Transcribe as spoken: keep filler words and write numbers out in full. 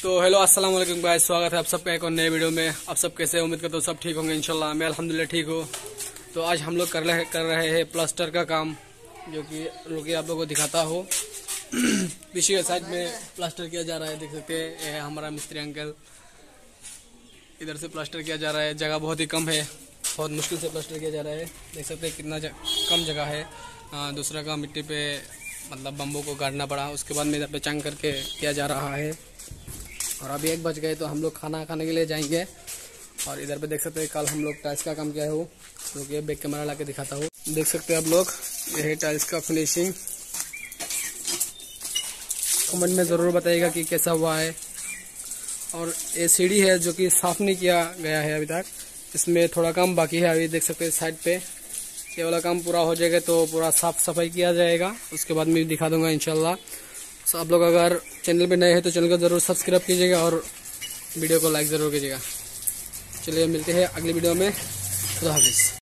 तो हेलो अस्सलाम वालेकुम गाइस, स्वागत है आप सबका एक और नए वीडियो में। आप सब कैसे, उम्मीद करते हो सब ठीक होंगे इंशाल्लाह। मैं अल्हम्दुलिल्लाह ठीक हूँ। तो आज हम लोग कर रहे कर रहे हैं प्लास्टर का काम, जो कि रुकिए आप लोगों को दिखाता हो। पीछे के साइड में प्लास्टर किया जा रहा है, देख सकते हैं। ये है हमारा मिस्त्री अंकल, इधर से प्लास्टर किया जा रहा है। जगह बहुत ही कम है, बहुत मुश्किल से प्लास्टर किया जा रहा है। देख सकते हैं कितना जग, कम जगह है। आ, दूसरा काम मिट्टी पे मतलब बम्बू को गाड़ना पड़ा, उसके बाद में इधर पे चंग करके किया जा रहा है। और अभी एक बज गए तो हम लोग खाना खाने के लिए जाएंगे। और इधर पे देख सकते हैं कल हम लोग टाइल्स का काम किया है, वो जो कि बैक कैमरा ला के दिखाता हूँ। देख सकते हैं आप लोग, ये है टाइल्स का फिनिशिंग। कमेंट में ज़रूर बताइएगा कि कैसा हुआ है। और ये सीढ़ी है जो कि साफ नहीं किया गया है अभी तक, इसमें थोड़ा काम बाकी है। अभी देख सकते हैं साइड पे ये वाला काम पूरा हो जाएगा तो पूरा साफ सफाई किया जाएगा, उसके बाद मैं दिखा दूंगा इंशाल्लाह। तो आप लोग अगर चैनल पे नए हैं तो चैनल को ज़रूर सब्सक्राइब कीजिएगा और वीडियो को लाइक ज़रूर कीजिएगा। चलिए मिलते हैं अगली वीडियो में। खुदा हाफिज़।